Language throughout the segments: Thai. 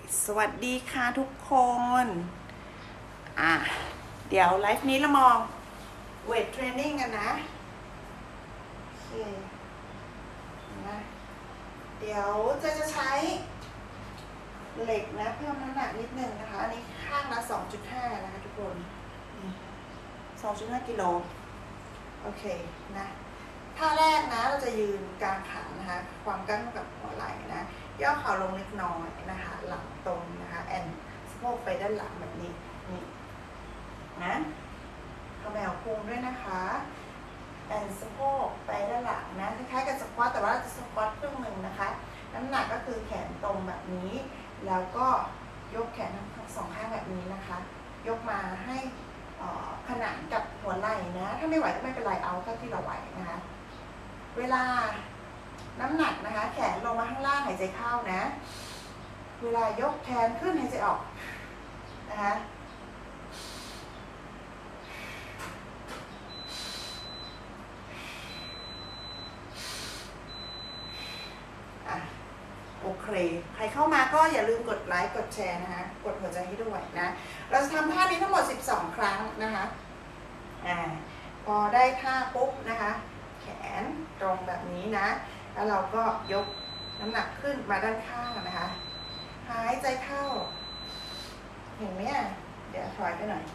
สวัสดีค่ะทุกคนเดี๋ยวไลฟ์นี้เรามองเวทเทรนนิ่งกันนะโอเคนะเดี๋ยวจะใช้เหล็กนะเพิ่มน้ำหนักนิดนึงนะคะอันนี้ข้างละ 2.5 นะคะทุกคน 2.5 กิโลโอเคนะท่าแรกนะเราจะยืนกลางขานะคะความกั้นกับหัวไหล่นะย่อเข่าลงเล็กน้อยนะคะหลังตรงนะคะแอนสะโพกไปด้านหลังแบบนี้นี่นะเขมวพุงด้วยนะคะแอนสะโพกไปด้านหลังนะคล้ายๆกับสควอตแต่ว่าจะสควอตครึ่งหนึ่งนะคะน้ำหนักก็คือแขนตรงแบบนี้แล้วก็ยกแขนทั้งสองข้างแบบนี้นะคะยกมาให้ขนานกับหัวไหล่นะถ้าไม่ไหวก็ไม่เป็นไรเอาเท่าที่เราไหวนะคะเวลาน้ำหนักนะคะแขนลงมาข้างล่างหายใจเข้านะเวลายกแขนขึ้นหายใจออกนะคะโอเคใครเข้ามาก็อย่าลืมกดไลค์กดแชร์นะคะกดหัวใจให้ด้วยนะเราจะทำท่านี้ทั้งหมด12ครั้งนะคะพอได้ท่าปุ๊บนะคะแขนตรงแบบนี้นะแล้วเราก็ยกน้ำหนักขึ้นมาด้านข้างนะคะหายใจเข้าเห็นไหมเดี๋ยวถอยไปหน่อย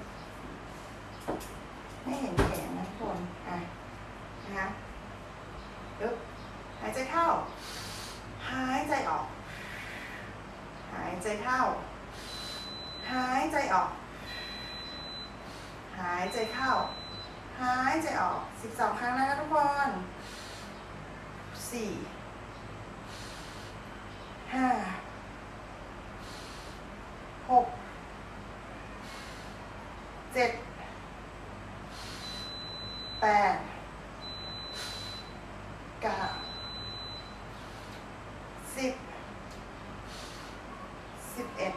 ไม่เห็นแขนนะทุกคนนะคะยกหายใจเข้าหายใจออกหายใจเข้าหายใจออกหายใจเข้าหายใจออก12ครั้งนะคะทุกคน4 5 6 7 8 9 10 11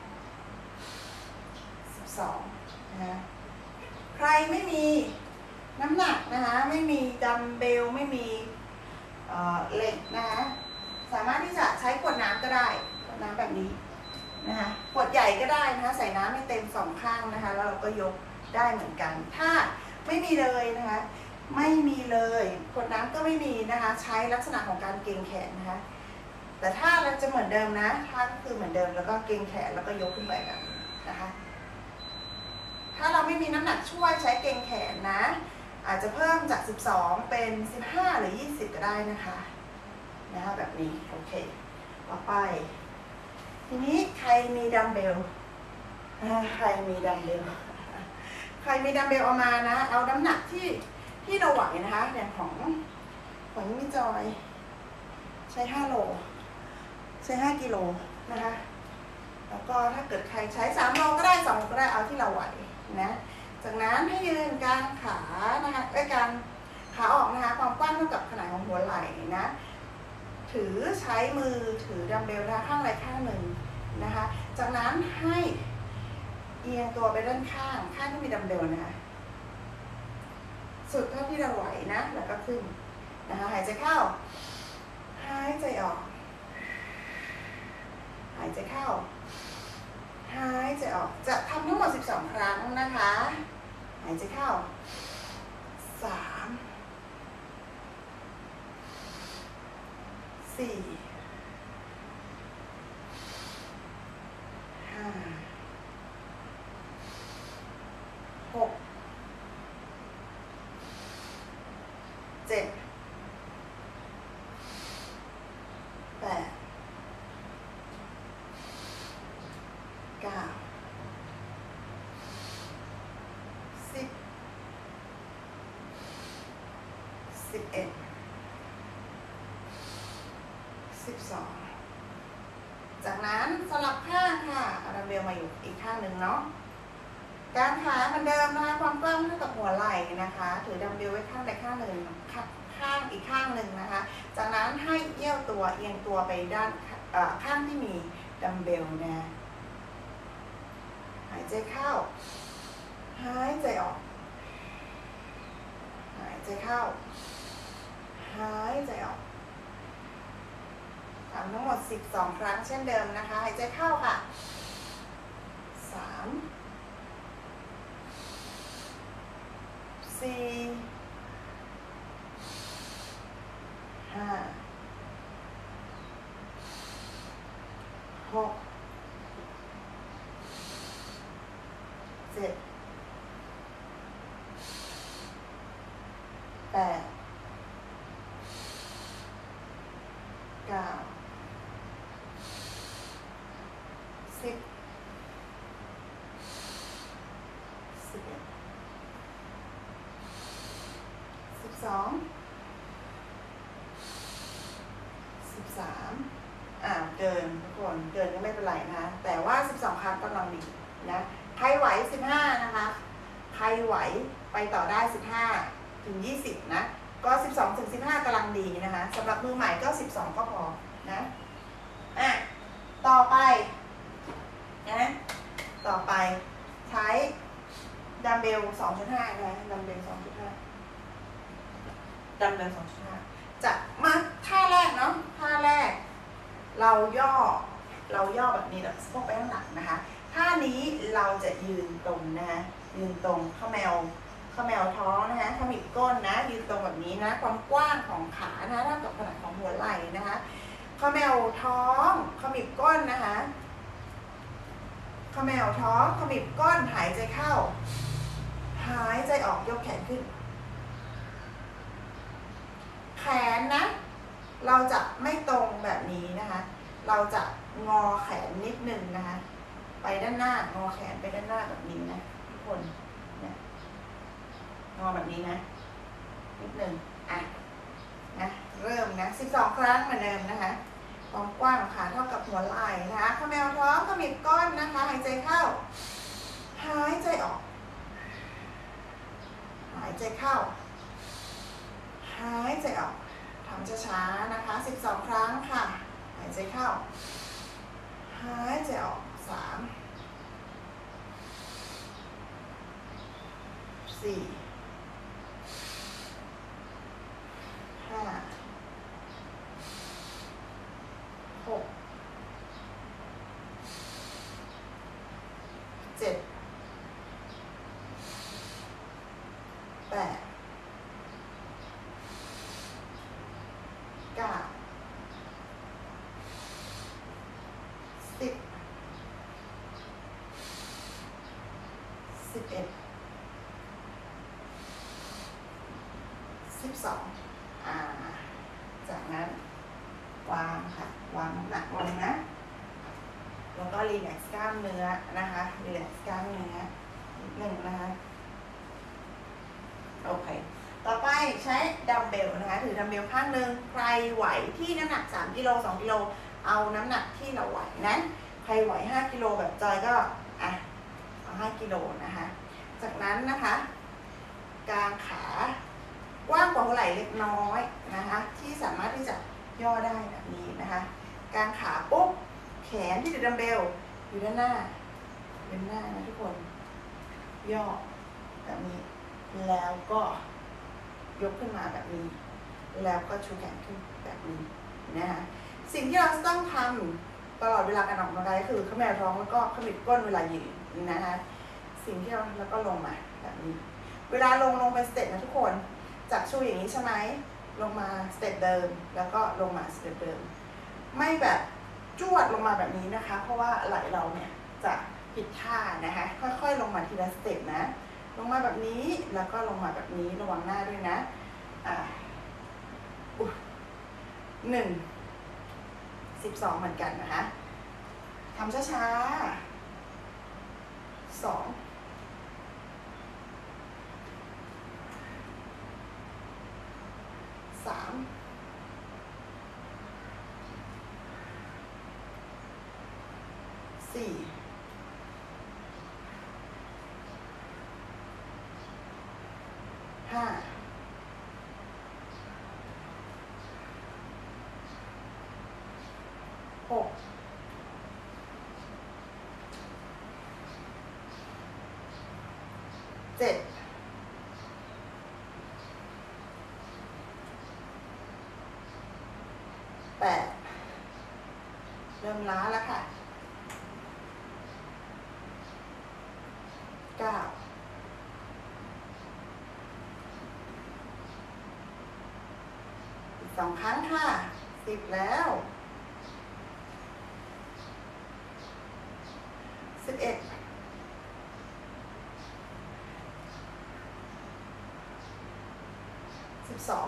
12นะคะใครไม่มีน้ำหนักนะคะไม่มีดัมเบลไม่มีเหล็กนะคะสามารถที่จะใช้ขวดน้ำก็ได้ขวดน้ำแบบนี้นะคะขวดใหญ่ก็ได้นะคะใส่น้ำให้เต็ม2ข้างนะคะแล้วเราก็ยกได้เหมือนกันถ้าไม่มีเลยนะคะไม่มีเลยขวดน้ำก็ไม่มีนะคะใช้ลักษณะของการเกร็งแขนนะคะแต่ถ้าเราจะเหมือนเดิมนะท่าก็คือเหมือนเดิมแล้วก็เกร็งแขนแล้วก็ยกขึ้นไปแบบนี้นะคะถ้าเราไม่มีน้ำหนักช่วยใช้เกร็งแขนนะอาจจะเพิ่มจาก12เป็น15หรือ20ก็ได้นะคะแบบนี้โอเคต่อไปทีนี้ใครมีดัมเบลใครมีดัมเบลเอามานะเอาน้ำหนักที่เราไหวนะคะอย่างของมิจอยใช้5 โลใช้5 กิโลนะคะแล้วก็ถ้าเกิดใครใช้3 โลก็ได้2 โลก็ได้เอาที่เราไหวนะจากนั้นให้ยืนกลางขานะคะกลางขาออกนะคะความกว้างเท่ากับขนาดของหัวไหล่นะถือใช้มือถือดัมเบลนะคะข้างใดข้างหนึ่งนะคะจากนั้นให้เอียงตัวไปด้านข้างที่มีดัมเบลนะคะสุดเท่าที่เราไหวนะแล้วก็ขึ้นนะคะหายใจเข้าหายใจออกหายใจเข้าหายใจออกจะทำทั้งหมด12ครั้งนะคะหายใจเข้า3 4 5 6 7 8 9 10 11 12จากนั้นสลับข้างค่ะเอาดัมเบลมาอยู่อีกข้างหนึ่งเนาะการขาเหมือนเดิมนะคะความกว้างเท่ากับหัวไหล่นะคะถือดัมเบลไว้ข้างใดข้างหนึ่งข้างอีกข้างหนึ่งนะคะจากนั้นให้เอี้ยวตัวเอียงตัวไปด้านข้างที่มีดัมเบลนะหายใจเข้าหายใจออกหายใจเข้าหายใจออกทำทั้งหมด12ครั้งเช่นเดิมนะคะหายใจเข้าค่ะ3 4 5 6 7 8 9 10 11 12 13เกินทุกคนเกินก็ไม่เป็นไรนะแต่ว่า12ครั้งกำลังดีนะใครไหว15นะคะใครไหวไปต่อได้15ถึง20นะก็12ถึง15กำลังดีนะคะสำหรับมือใหม่ก็12ก็พอนะต่อไปนะต่อไปใช้ดัมเบล 2.5 นะดัมเบล 2.5 ดัมเบล 2.5 จะมาท่าแรกเนาะท่าแรกเราย่อแบบนี้แล้วสะโพกไปข้างหลังนะคะท่านี้เราจะยืนตรงนะคะยืนตรงข้อแมวท้องนะคะขมิบก้นนะยืนตรงแบบนี้นะความกว้างของขานะเท่ากับขนาดของหัวไหล่นะคะข้อแมวท้องขมิบก้นนะคะข้อแมวท้องขมิบก้นหายใจเข้าหายใจออกยกแขนขึ้นแขนนะเราจะไม่ตรงแบบนี้นะคะเราจะงอแขนนิดนึงนะคะไปด้านหน้างอแขนไปด้านหน้าแบบนี้นะทุกคนเนี่ยงอแบบนี้นะนิดนึงนะเริ่มนะ12ครั้งเหมือนเดิมนะคะความกว้างของขาเท่ากับหัวไหล่นะคะข้อแมวท้องขมิบก้นนะคะหายใจเข้าหายใจออกหายใจเข้าหายใจออกทำช้าๆนะคะ12ครั้งค่ะหายใจเข้าหายใจออก3 4 5 6 7 8 9 10 11 12จากนั้นวางค่ะวางน้ำหนักลงนะแล้วก็รีแลกซ์กล้ามเนื้อนะคะรีแลกซ์กล้ามเนื้อนิดนึงนะคะโอเคต่อไปใช้ดัมเบลนะคะถือดัมเบลข้างหนึ่งใครไหวที่น้ำหนัก3กิโล2กิโลเอาน้ำหนักที่เราไหวนะใครไหว5กิโลแบบจอยก็เอา5กิโลนะคะจากนั้นนะคะกางขากว้างกว่าหัวไหล่เล็กน้อยนะคะที่สามารถที่จะย่อได้แบบนี้นะคะกางขาปุ๊บแขนที่ถือดัมเบลอยู่ด้านหน้านะทุกคนย่อแบบนี้แล้วก็ยกขึ้นมาแบบนี้แล้วก็ชูแขนขึ้นแบบนี้นะคะสิ่งที่เราต้องทำตลอดเวลาการออกกำลังกายคือขมวดท้องแล้วก็ขมิบก้นเวลายืนนะคะสิ่งที่เราแล้วก็ลงมาแบบนี้เวลาลงไปสเต็ปนะทุกคนจากชูอย่างนี้ใช่ไหมลงมาสเต็ปเดิมแล้วก็ลงมาสเต็ปเดิมไม่แบบจวดลงมาแบบนี้นะคะเพราะว่าไหล่เราเนี่ยจะผิดท่านะคะค่อยๆลงมาทีละสเต็ปนะลงมาแบบนี้แล้วก็ลงมาแบบนี้ระวังหน้าด้วยนะ1 12เหมือนกันนะคะทำช้าๆ2 3 4 5 6 7 8 เริ่มล้าแล้วค่ะ9อีก2 ครั้งค่ะ10แล้ว11 12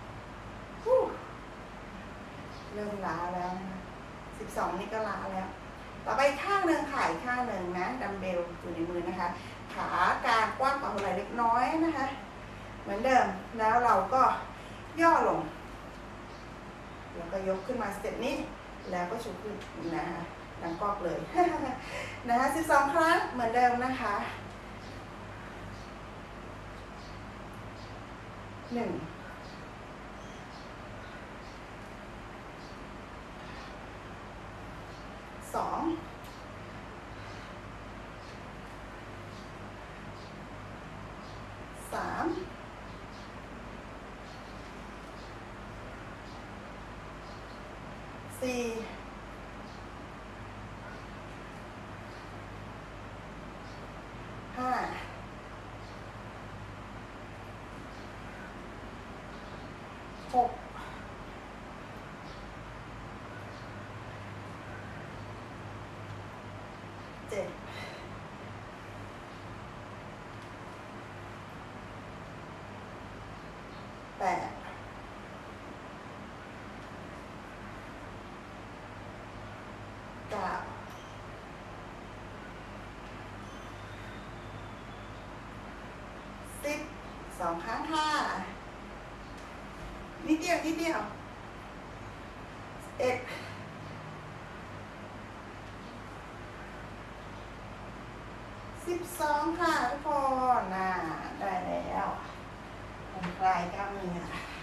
เริ่มล้าแล้วนะคะ12นี่ก็ล้าแล้วต่อไปข้างหนึ่งค่ะอีกข้างหนึ่งนะดัมเบลอยู่ในมือนะคะขากลางกว้างกว่าหัวไหล่เล็กน้อยนะคะเหมือนเดิมแล้วเราก็ย่อลงแล้วก็ยกขึ้นมาสเต็ปนี้แล้วก็ชูขึ้นนะคะดังกอกเลย นะคะ12 ครั้งเหมือนเดิมนะคะ1 2 3 4 5 6 7 8 9 10 2 ครั้งค่ะนิดเดียว11 12 ค่ะทุกคนได้แล้วผ่อนคลายกล้ามเนื้อ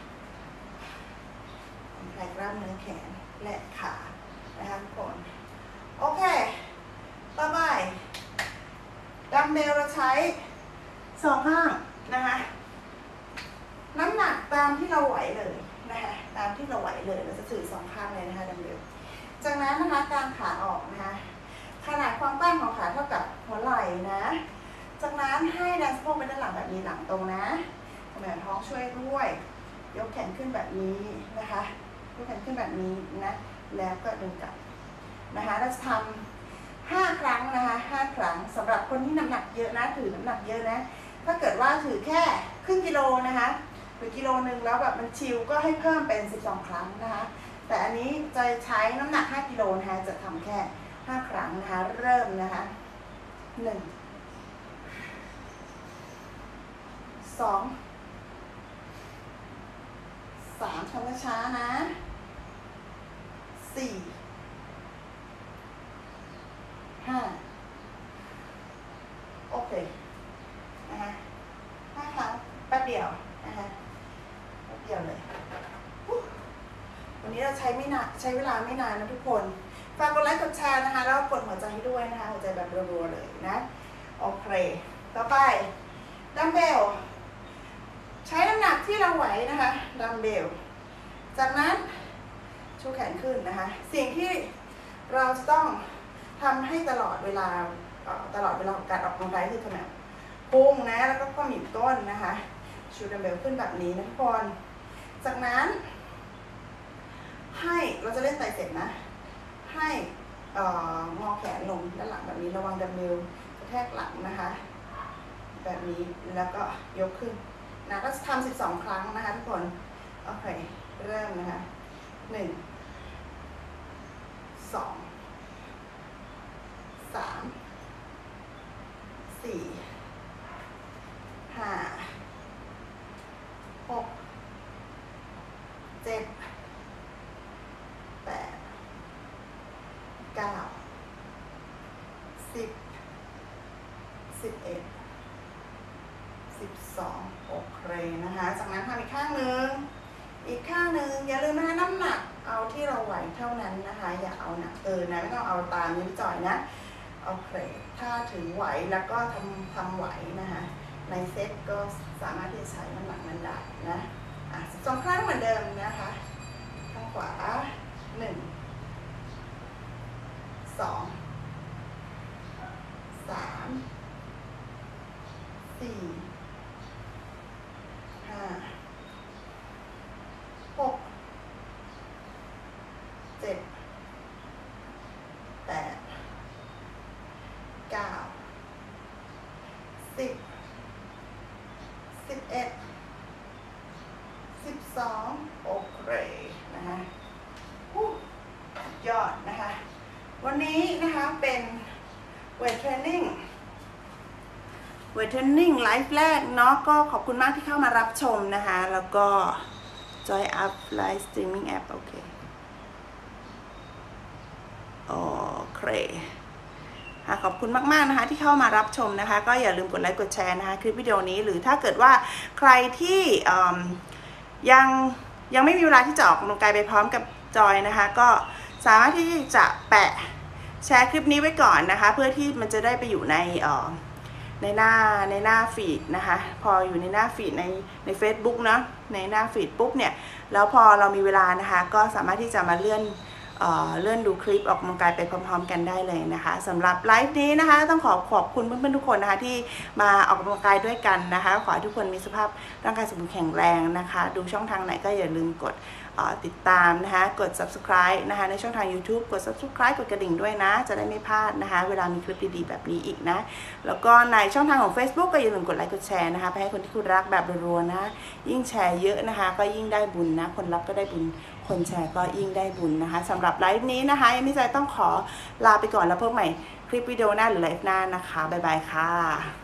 ผ่อนคลายกล้ามเนื้อแขนและขานะคะทุกคนโอเคต่อไปดัมเบลเราใช้2 ข้างนะคะน้ำหนักตามที่เราไหวเลยนะคะตามที่เราไหวเลยเราจะถือ2 ข้างเลยนะคะดัมเบลจากนั้นนะคะกางขาออกนะคะขนาดความกว้างของขาเท่ากับหัวไหล่นะจากนั้นให้ดันสะโพกไปด้านหลังแบบนี้หลังตรงนะแหวนท้องช่วยด้วยยกแขนขึ้นแบบนี้นะคะยกแขนขึ้นแบบนี้นะแล้วก็ดึงกลับนะคะเราจะทำ5 ครั้งนะคะ5 ครั้งสำหรับคนที่น้ำหนักเยอะนะถือน้ำหนักเยอะนะถ้าเกิดว่าถือแค่ครึ่งกิโลนะคะหรือกิโลนึงแล้วแบบมันชิลก็ให้เพิ่มเป็น12 ครั้งนะคะแต่อันนี้จะใช้น้ำหนัก5 กิโลนะคะจะทำแค่5 ครั้งนะคะเริ่มนะคะ1 2 3ทำช้าๆนะ4 5โอเคนะคะ5 ครั้งแป๊บเดียวนะคะแป๊บเดียวเลยวันนี้เราใช้เวลาไม่นานนะทุกคนฝากกดไลค์กดแชร์นะคะแล้วกดหัวใจให้ด้วยนะคะหัวใจแบบรัวๆเลยนะโอเคต่อไปดัมเบลใช้น้ำหนักที่เราไหวนะคะดัมเบลจากนั้นชูแขนขึ้นนะคะสิ่งที่เราจะต้องทำให้ตลอดเวลาของการออกกำลังกายคือทำแบบพุงนะแล้วก็ข้อหมิ่นต้นนะคะชูดัมเบลขึ้นแบบนี้นะทุกคนจากนั้นให้เราจะเล่นไตรเสร็จนะให้งอแขนลงด้านหลังแบบนี้ระวังดัมเบลกระแทกหลังนะคะแบบนี้แล้วก็ยกขึ้นนะก็ทำ12 ครั้งนะคะทุกคนโอเคเริ่มนะคะ1 2 3 4 5 6 7 8 9 10 11 12โอเคนะคะจากนั้นทำอีกข้างหนึ่งอย่าลืมนะคะน้ำหนักเอาที่เราไหวเท่านั้นนะคะอย่าเอาหนักเกินนะไม่ต้องเอาตามนิ้วจ่อยนะโอเคถ้าถึงไหวแล้วก็ทำไหวนะคะในเซตก็สามารถที่จะใช้น้ำหนักนั้นได้นะ12 ครั้งเหมือนเดิมนะคะข้างขวา1 2 3 4 5 6 7 8 9 10 11 12โอเคนะคะยอดนะคะวันนี้นะคะเป็นเวทเทรนนิ่งไลฟ์แรกเนาะก็ขอบคุณมากที่เข้ามารับชมนะคะแล้วก็ Join Up Live Streaming App โอเคขอบคุณมากๆนะคะที่เข้ามารับชมนะคะก็อย่าลืมกดไลค์กดแชร์นะคะคลิปวิดีโอนี้หรือถ้าเกิดว่าใครที่ยังไม่มีเวลาที่จะออกกำลังกายไปพร้อมกับจอยนะคะก็สามารถที่จะแปะแชร์คลิปนี้ไว้ก่อนนะคะเพื่อที่มันจะได้ไปอยู่ในหน้าฟีดนะคะพออยู่ในหน้าฟีดใน Facebook เนาะในหน้าฟีดปุ๊บเนี่ยแล้วพอเรามีเวลานะคะก็สามารถที่จะมาเลื่อนดูคลิปออกกำลังกายไปพร้อมๆกันได้เลยนะคะสำหรับไลฟ์นี้นะคะต้องขอบคุณเพื่อนๆทุกคนนะคะที่มาออกกำลังกายด้วยกันนะคะขอให้ทุกคนมีสุขภาพร่างกายสมบูรณ์แข็งแรงนะคะดูช่องทางไหนก็อย่าลืมกดติดตามนะคะกด subscribe นะคะในช่องทาง YouTube กด subscribe กดกระดิ่งด้วยนะจะได้ไม่พลาดนะคะเวลามีคลิปดีๆแบบนี้อีกนะแล้วก็ในช่องทางของ Facebook ก็อย่าลืมกดไลค์กดแชร์นะคะไปให้คนที่คุณรักแบบรัวๆนะยิ่งแชร์เยอะนะคะก็ยิ่งได้บุญนะคนรับก็ได้บุญคนแชร์ก็ยิ่งได้บุญนะคะสำหรับไลฟ์นี้นะคะยังไม่ใจต้องขอลาไปก่อนแล้วพบใหม่คลิปวิดีโอหน้าหรือไลฟ์หน้านะคะบ๊ายบายค่ะ